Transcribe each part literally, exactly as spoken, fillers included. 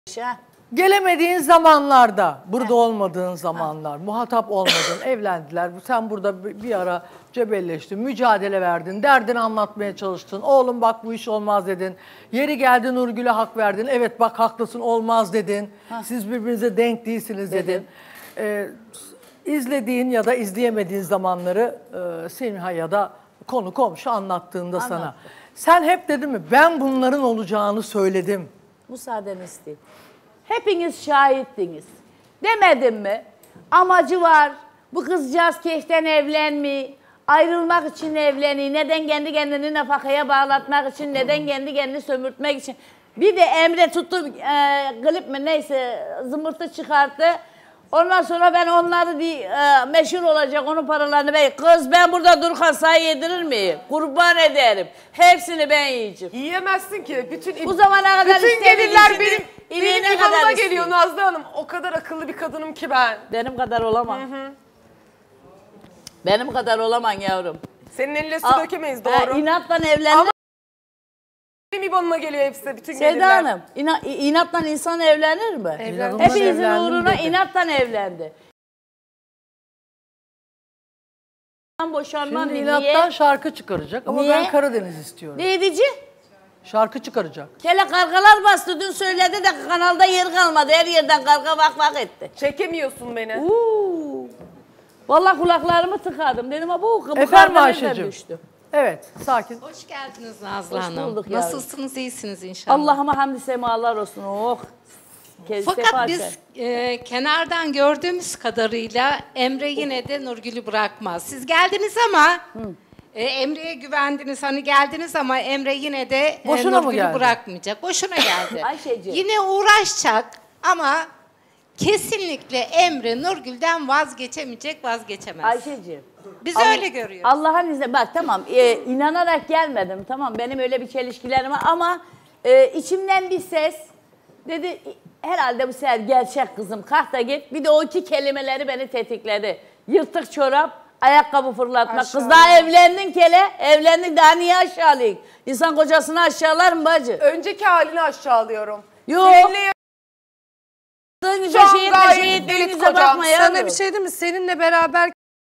Gelemediğin zamanlarda, burada olmadığın zamanlar, muhatap olmadın, evlendiler. Sen burada bir ara cebelleştin, mücadele verdin, derdini anlatmaya çalıştın. Oğlum bak bu iş olmaz dedin. Yeri geldi Nurgül'e hak verdin. Evet bak haklısın olmaz dedin. Ha. Siz birbirinize denk değilsiniz dedin. dedin. Ee, izlediğin ya da izleyemediğin zamanları e, Semiha ya da konu komşu anlattığında Anlattı. sana. Sen hep dedin mi ben bunların olacağını söyledim. Müsaadeni isteyeyim. Hepiniz şahittiniz. Demedim mi? Amacı var. Bu kızcağız keyiften evlenmiyor. Ayrılmak için evleniyor. Neden kendi kendini nafakaya bağlatmak için, neden kendi kendini sömürtmek için. Bir de Emre tuttu, e, klip mi neyse zımbırtı çıkarttı. Ondan sonra ben onları bir e, meşhur olacak, onun paralarını ben... Kız ben burada Durkan sana yedirir miyim? Kurban ederim. Hepsini ben yiyeceğim. Yiyemezsin ki. Bütün, Bu zamana kadar bütün gelirler benim, benim kadar geliyor Nazlı Hanım. O kadar akıllı bir kadınım ki ben. Benim kadar olamam. Hı hı. Benim kadar olaman yavrum. Senin eline su A dökemeyiz doğru. E, inatla evlendim. Ama benim İban'ıma geliyor hepsi, bütün Seda gelirler. Hanım, ina inatla insan evlenir mi? Evlendim. Hepinizin uğruna dedi. inattan evlendi. Boşanmam Şimdi diye. inattan şarkı çıkaracak ama Niye? ben Karadeniz istiyorum. Ne edici? Şarkı çıkaracak. Kele kargalar bastı, dün söyledi de kanalda yer kalmadı. Her yerden karga vak vak etti. Çekemiyorsun beni. Uuu. Vallahi kulaklarımı tıkadım. Dedim ha bu, bu Efendim karga Ayşe'cim. düştü. Evet, sakin. Hoş geldiniz Nazlı Hoş Hanım. bulduk yavrum. Nasılsınız, iyisiniz inşallah. Allah'ıma hamdü semalar olsun. Oh. Fakat biz e, kenardan gördüğümüz kadarıyla Emre yine de Nurgül'ü bırakmaz. Siz geldiniz ama e, Emre'ye güvendiniz, hani geldiniz ama Emre yine de e, Nurgül'ü bırakmayacak. Boşuna geldi. Ayşeciğim. Yine uğraşacak ama kesinlikle Emre Nurgül'den vazgeçemeyecek, vazgeçemez. Ayşeciğim. Biz Allah, öyle görüyoruz. Allah'ın izniyle bak tamam e, inanarak gelmedim tamam benim öyle bir çelişkilerim var ama e, içimden bir ses dedi herhalde bu sefer gerçek kızım kalk da git. Bir de o iki kelimeleri beni tetikledi. Yırtık çorap, ayakkabı fırlatmak. Aşağı. Kız daha evlendin kele. Evlendin daha niye aşağılayın? İnsan kocasını aşağılar mı bacı? Önceki halini aşağılıyorum. Yok. Seninle Şu an şehit gayet şehit delik bize kocam. bakma yavrum. Sana bir şey değil mi? Seninle beraber...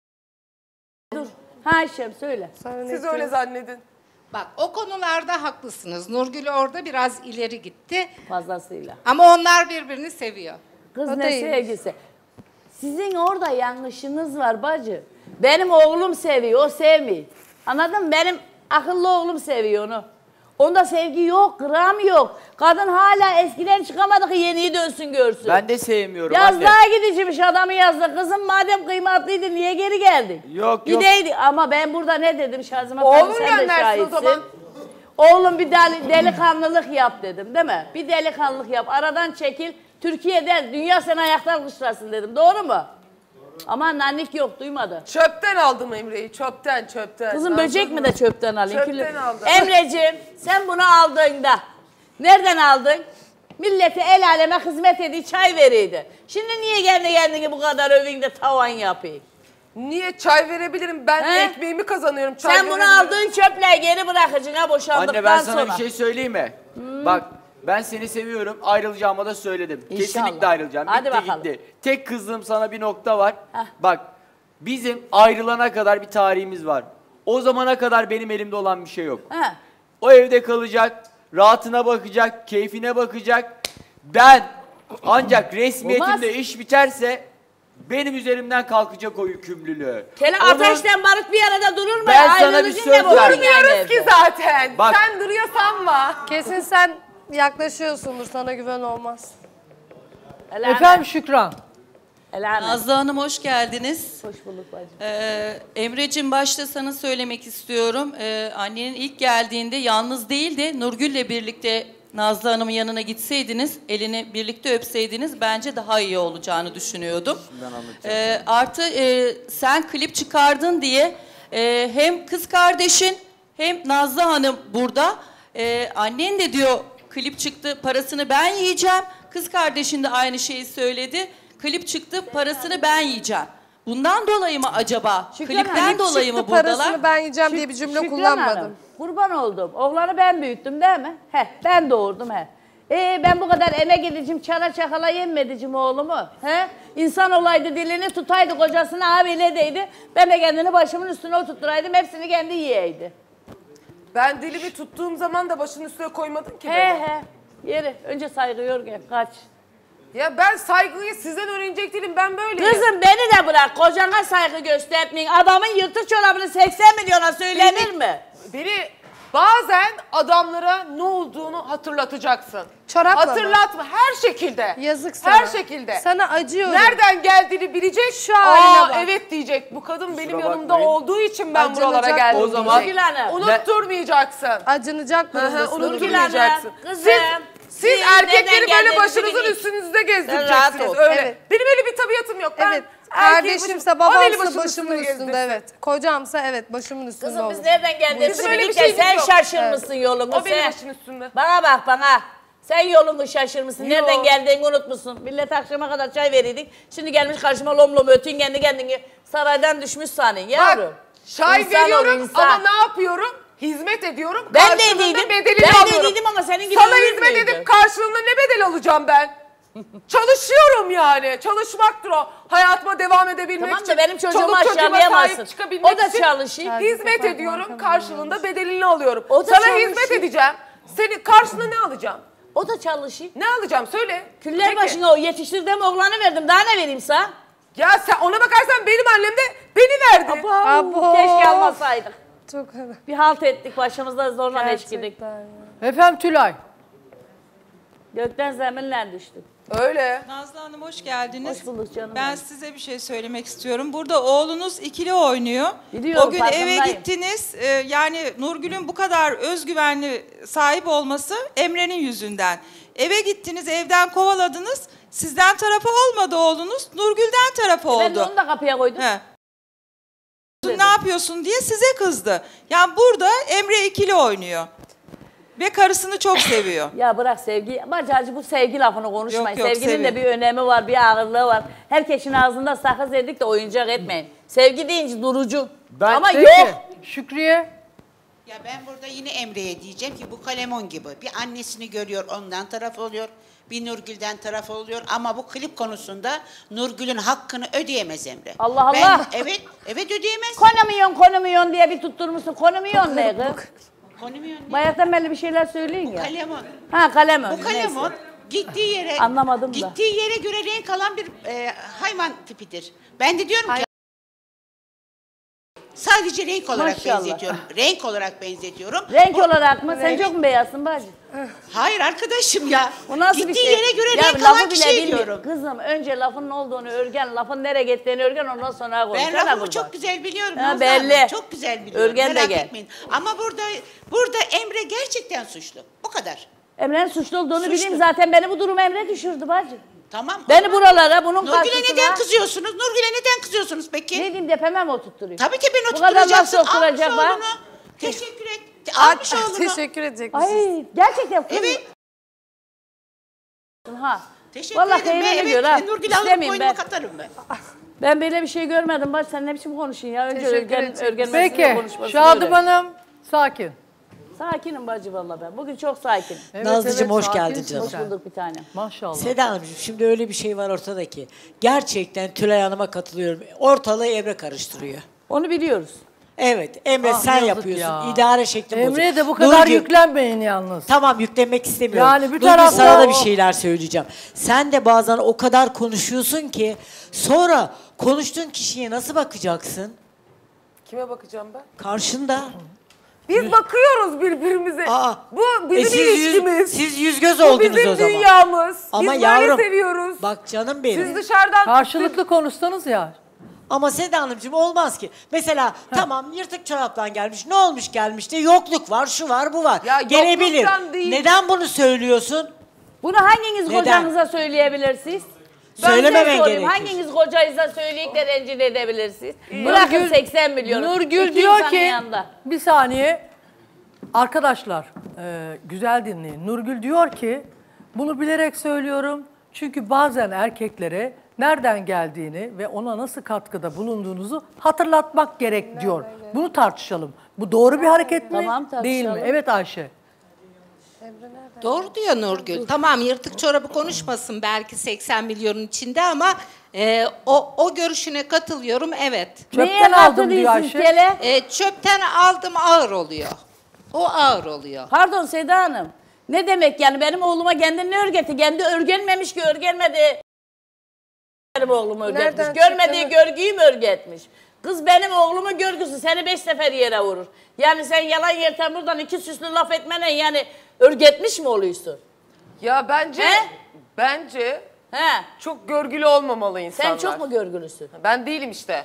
Dur. Ha Ayşem söyle. siz öyle zannedin. Bak o konularda haklısınız. Nurgül orada biraz ileri gitti. Fazlasıyla. Ama onlar birbirini seviyor. Kız O ne değilmiş. sevgisi. Sizin orada yanlışınız var bacı. Benim oğlum seviyor, o sevmiyor. Anladın mı? Benim akıllı oğlum seviyor onu. Onda sevgi yok, gram yok. Kadın hala eskiden çıkamadı ki yeniyi dönsün görsün. Ben de sevmiyorum Yazlığa anne. gideceğimiş adamı yazdı. Kızım madem kıymatlıydı niye geri geldin? Yok yok. Gideydi ama ben burada ne dedim Şazime Oğlum Hanım sen de göndersin o şahitsin. zaman. Oğlum bir deli, delikanlılık yap dedim değil mi? Bir delikanlılık yap aradan çekil. Türkiye'de dünya seni ayakta alkışlasın dedim doğru mu? Ama nannik yok duymadı. Çöpten aldım Emre'yi, çöpten çöpten. Kızım Nazlı böcek mi Hanım. de çöpten alayım? Çöpten Kilo- aldım. Emreciğim sen bunu aldığında nereden aldın? Millete el aleme hizmet ediyor, çay veriydi. Şimdi niye kendi kendine bu kadar övün de tavan yapayım? Niye çay verebilirim? Ben He? ekmeğimi kazanıyorum. Çay Sen bunu verebilirim. aldığın çöpleri geri bırakacaksın ha boşandıktan Anne ben sana sonra. bir şey söyleyeyim mi? Hmm. Bak ben seni seviyorum. Ayrılacağıma da söyledim. İnşallah. Kesinlikle ayrılacağım. Hadi Bitti bakalım. gitti. Tek kızdığım sana bir nokta var. Heh. Bak bizim ayrılana kadar bir tarihimiz var. O zamana kadar benim elimde olan bir şey yok. Ha. O evde kalacak, rahatına bakacak, keyfine bakacak. Ben ancak resmiyetimde Olmaz. iş biterse benim üzerimden kalkacak o yükümlülüğü. Kele Onun- ateşten barut bir arada durur mu? Ben sana bir Ayrılıcın söz ne bu? verdim. Durmuyoruz ki zaten. Bak. Sen duruyor sanma. Kesin sen yaklaşıyorsundur. Sana güven olmaz. Efendim Şükran. Elhane. Nazlı Hanım hoş geldiniz. Hoş bulduk bacım. Ee, Emre'cim başta sana söylemek istiyorum. Ee, annenin ilk geldiğinde yalnız değil de Nurgül'le birlikte Nazlı Hanım'ın yanına gitseydiniz, elini birlikte öpseydiniz bence daha iyi olacağını düşünüyordum. Ee, artı e, sen klip çıkardın diye e, hem kız kardeşin hem Nazlı Hanım burada. E, annen de diyor klip çıktı parasını ben yiyeceğim. Kız kardeşin de aynı şeyi söyledi. Klip çıktı parasını ben yiyeceğim. Bundan dolayı mı acaba? Şükran Klipten Hanım, dolayı mı Çıktı buradalar? parasını ben yiyeceğim diye bir cümle Şükran kullanmadım. Hanım, kurban oldum. Oğlanı ben büyüttüm değil mi? He, ben doğurdum he. Ee, ben bu kadar emek edeceğim, çara çakala yemmedicim oğlumu. He? İnsan olaydı, dilini tutaydı, kocasına abiyle deydi. Ben de kendini başımın üstüne oturtturaydım, hepsini kendi yiyeydi. Ben dilimi tuttuğum zaman da başının üstüne koymadın ki He beni. he, yeri. Önce saygı yorgun, kaç. Ya ben saygıyı sizden öğrenecek değilim, ben böyleyim. Kızım beni de bırak, kocana saygı göstermeyin. Adamın yırtık çorabını seksen milyona söylenir Beni- mi? Beni bazen adamlara ne olduğunu hatırlatacaksın. Çorapla mı? Hatırlatma her şekilde. Yazık sana. Her şekilde. Sana acıyorum. Nereden geldiğini bilecek. Şu haline Aa, bak. evet diyecek. Bu kadın benim Kusura yanımda bakmayın. olduğu için ben Acınacak buralara geldim. o zaman- diyecek. Nurgül Hanım. Unutturmayacaksın. Acınacak Hı hı, durumdasın. unutturmayacaksın. Kızım, Siz, siz siz erkekleri neden böyle geldiğinizi başınızın bilin. üstünüzde Sen rahat gezdireceksiniz. ol. Öyle. Evet. Benim öyle bir tabiatım yok. Ben Evet. erkeği Kardeşimse başım- o beni babamsa başımın başımın üstünde üstünde, gezdirsin. evet. Kocamsa evet başımın üstünde Kızım olur. biz nereden geldiğimizi Bizim öyle bir bildik de şeyimiz sen yok. şaşırmışsın yolunu. O benim sen. başımın üstünde. Bana bak bana. Sen yolunu şaşırmışsın. Yo. Nereden geldiğini unutmuşsun. Millet akşama kadar çay verirdik. Şimdi gelmiş karşıma lom lom ötün kendi kendini saraydan düşmüş sahne yavrum. Bak çay İnsan ol, veriyorum insan. ama ne yapıyorum? Hizmet ediyorum. Ben de karşılığında edeydim. bedelini Ben de alıyorum. edeydim ama senin gibi Sana ömür hizmet müydü? edip karşılığında ne bedel alacağım ben? Çalışıyorum yani. Çalışmaktır o. Hayatıma devam edebilmek Tamam için. da benim çocuğumu çoluk çocuğuma aşağılayamazsın. sahip çıkabilmek O da için çalışıyor. Hizmet ediyorum. Karşılığında bedelini alıyorum. O da Sana çalışıyor. hizmet edeceğim. Senin karşılığında ne alacağım? O da çalışıyor. Ne alacağım söyle. Küller Peki. başına o yetiştirdiğim oğlanı verdim. Daha ne vereyim sana? Ya sen ona bakarsan benim annem de beni verdi. Abo. Keşke almasaydık. Çok Bir halt ettik başımızda zorla eşkidik. gerçekten ya. Efendim Tülay. Gökten zeminle düştük. Öyle. Nazlı Hanım hoş geldiniz. Hoş bulduk canım Ben benim. size bir şey söylemek istiyorum. Burada oğlunuz ikili oynuyor. Biliyorum, o gün eve farkındayım. gittiniz. e, yani Nurgül'ün bu kadar özgüvenli sahip olması Emre'nin yüzünden. Eve gittiniz, evden kovaladınız. Sizden tarafı olmadı oğlunuz. Nurgül'den tarafı oldu. Ben de onu da kapıya koydum. He. Ne yapıyorsun diye size kızdı. Yani burada Emre ikili oynuyor. Ve karısını çok seviyor. Ya bırak sevgi. Bacacı bu sevgi lafını konuşmayın. Yok, yok, Sevginin de seviyorum. bir önemi var, bir ağırlığı var. Herkesin ağzında sakız yedik de oyuncak etmeyin. Sevgi deyince durucu. Ben- Ama Peki. yok. Şükriye. Ya ben burada yine Emre'ye diyeceğim ki bu kalemon gibi. Bir annesini görüyor ondan taraf oluyor. Bir Nurgül'den taraf oluyor. Ama bu klip konusunda Nurgül'ün hakkını ödeyemez Emre. Allah Ben- Allah. evet, evet ödeyemez. Konumyon konumyon diye bir tutturmuşsun. Konumyon ne kız? Konumuyor ne? Bayaktan belli bir şeyler söyleyin ya. Kalemon. Ha kalem Bu kalemon gittiği yere Anlamadım da. gittiği yere göre renk alan bir e, hayvan tipidir. Ben de diyorum ki sadece renk olarak Maşallah. benzetiyorum. Renk olarak benzetiyorum. Renk Bu- olarak mı? Sen çok mu beyazsın bacı? Hayır arkadaşım ya. Bu nasıl Gittiği bir şey? yere göre Ya renk lafı alan bile kişiyi bilmiyor. diyorum. Kızım önce lafın ne olduğunu örgen, lafın nereye gittiğini örgen ondan sonra konuş. Ben Sana lafımı kurban. çok güzel biliyorum. Ha, Nazlı Hanım, belli. Çok güzel biliyorum. Örgen de Merak gel. etmeyin. Ama burada burada Emre gerçekten suçlu. Bu kadar. Emre'nin suçlu olduğunu Suçlu. bileyim zaten beni bu duruma Emre düşürdü bacı. Tamam. Beni buralara bunun Nurgül'e karşısına... neden kızıyorsunuz? Nurgül'e neden kızıyorsunuz peki? Ne diyeyim tepeme mi oturtturuyor? Tabii ki beni Bu kadar oturturacaksın. nasıl Almış oturacak bak? oğlunu. Teşekkür et. Almış oğlunu. Teşekkür edecekmişiz. Ay gerçekten kız. Evet. Ha. Teşekkür Vallahi ederim. keyfine Evet, göre ha. Nurgül'ü alıp İstemeyeyim koynuma ben. katarım ben. Ben böyle bir şey görmedim bacı. Sen ne biçim konuşuyorsun ya? Önce Teşekkür örgen, ederim. örgenmesini Peki. konuşmasını Şadım öğren. Hanım. Sakin. Sakinim bacı vallahi ben. Bugün çok sakin. Evet, Nazlıcığım, hoş sakinsin geldin canım. Hoş sen. bulduk bir tane. Maşallah. Seda Hanımcığım, şimdi öyle bir şey var ortada ki gerçekten Tülay Hanım'a katılıyorum. Ortalığı Emre karıştırıyor. Onu biliyoruz. Evet, Emre Ah, sen yazık yapıyorsun. ya. İdare şekli bozuk. Emre'ye de bu kadar Nurgül, yüklenmeyin yalnız. Tamam, yüklenmek istemiyorum. Yani bir Nurgül, taraftan sana da bir o- şeyler söyleyeceğim. Sen de bazen o kadar konuşuyorsun ki sonra konuştuğun kişiye nasıl bakacaksın? Kime bakacağım ben? Karşında. Biz bakıyoruz birbirimize. Aa, Bu bizim e siz yüz- ilişkimiz. siz yüz göz Bu oldunuz bizim o zaman. dünyamız. Ama Biz yavrum, böyle seviyoruz. Bak canım benim. Siz dışarıdan... Karşılıklı konuşsanız ya. Ama Seda Hanımcığım olmaz ki. Mesela tamam yırtık çoraptan gelmiş. Ne olmuş gelmiş de yokluk var, şu var, bu var. Ya Gelebilir. yokluktan değil. Neden bunu söylüyorsun? Bunu hanginiz Neden? kocanıza söyleyebilirsiniz? Söylememen Ben size sorayım, gerekir. hanginiz kocanıza söyleyip de rencide edebilirsiniz? Bırakın seksen milyon. Nurgül İki diyor insanın ki, yanında. bir saniye arkadaşlar e, güzel dinleyin. Nurgül diyor ki bunu bilerek söylüyorum çünkü bazen erkeklere nereden geldiğini ve ona nasıl katkıda bulunduğunuzu hatırlatmak gerek diyor. Bunu tartışalım. Bu doğru bir hareket mi Tamam, tartışalım. değil mi? Evet Ayşe. Doğru diyor Nurgül. Tamam, yırtık çorabı konuşmasın belki seksen milyonun içinde ama e, o o görüşüne katılıyorum, evet. Çöpten aldım diyor Ayşe. Tele? E, çöpten aldım, ağır oluyor. O ağır oluyor. Pardon Seda Hanım. Ne demek yani benim oğluma kendini örgetti. Kendi örgenmemiş ki örgenmedi. Benim oğlumu örgetmiş. Nereden Görmediği çıktı? görgüyü mü örgetmiş? Kız benim oğlumun görgüsü seni beş sefer yere vurur. Yani sen yalan yerten buradan iki süslü laf etmene yani örgetmiş mi oluyorsun? Ya bence He? bence He? çok görgülü olmamalı insanlar. Sen çok mu görgülüsün? Ben değilim işte.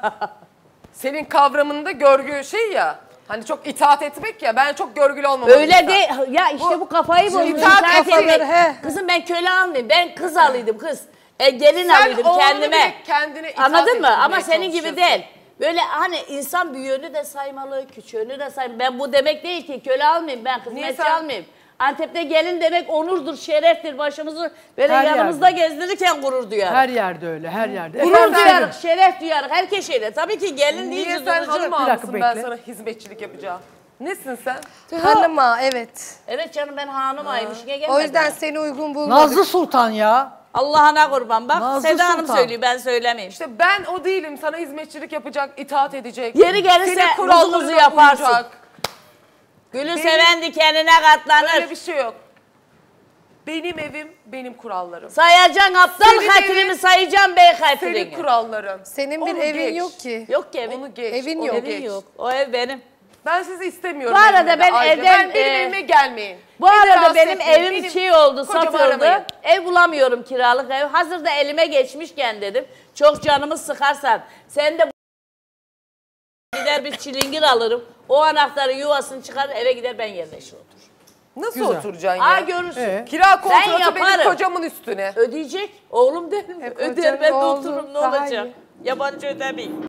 Senin kavramında görgü şey ya. Hani çok itaat etmek ya. Ben çok görgülü olmamalıyım. Öyle de ya işte bu, kafayı bozmuş. itaat İtaat kafaları, etmek. he. Kızım ben köle almayayım. Ben kız alıydım kız. E, gelin Sen alıydım oğlunu kendime. bile kendine itaat Anladın mı? ettirmeye Ama senin gibi çalışıyorsun. değil. Böyle hani insan büyüğünü de saymalı, küçüğünü de saymalı. Ben bu demek değil ki köle almayayım, ben hizmetçi sen- almayayım. Antep'te gelin demek onurdur, şereftir. Başımızı böyle Her yanımızda yerde. gezdirirken gurur duyarız. Her yerde öyle, her yerde. Gurur Efendim, duyarız, şeref duyarız. Herkes şeyle. Tabii ki gelin Niye deyince sen durucu. hanım Bir dakika ağasın ben bekle. sana hizmetçilik yapacağım? Nesin sen? Hanıma evet. Evet canım ben hanım aymış. Niye gelmedin? O yüzden seni uygun bulmadık. Nazlı Sultan ya. Allah'ına kurban. Bak Nazlı Seda Hanım Sultan. söylüyor, ben söylemeyeyim. İşte ben o değilim. Sana hizmetçilik yapacak, itaat edecek. Yeri gelirse Senin kuzu kurallarına kuzu yaparsın. uyacak. Gülü Benim- seven dikenine katlanır. Öyle bir şey yok. Benim evim, benim kurallarım. Sayacaksın aptal Senin hatırını, evin- sayacaksın bey Senin hatırını. kuralların. Senin bir Onu evin geç. yok ki. Yok ki evin. Onu geç. Evin onu yok. geç. Evin yok. O ev benim. Ben sizi istemiyorum. Bu arada evime de ben ayrıca. evden, Ben benim e, evime gelmeyin. Bu Beni arada rahatsız benim etmeyin. evim Benim şey oldu, kocamı satıldı. aramayın. Ev bulamıyorum, kiralık ev. Hazırda elime geçmişken dedim. Çok canımı sıkarsan sen de gider bir çilingir alırım. O anahtarı yuvasını çıkar eve gider ben yerleşir otur. Nasıl Güzel. oturacaksın Aa ya? görürsün. Ee? Kira kontratı benim yaparım. kocamın üstüne. Ödeyecek. Oğlum derim. E, Öder kocan, ben de oğlum, otururum ne daha olacak? iyi. Yabancı ödemeyim.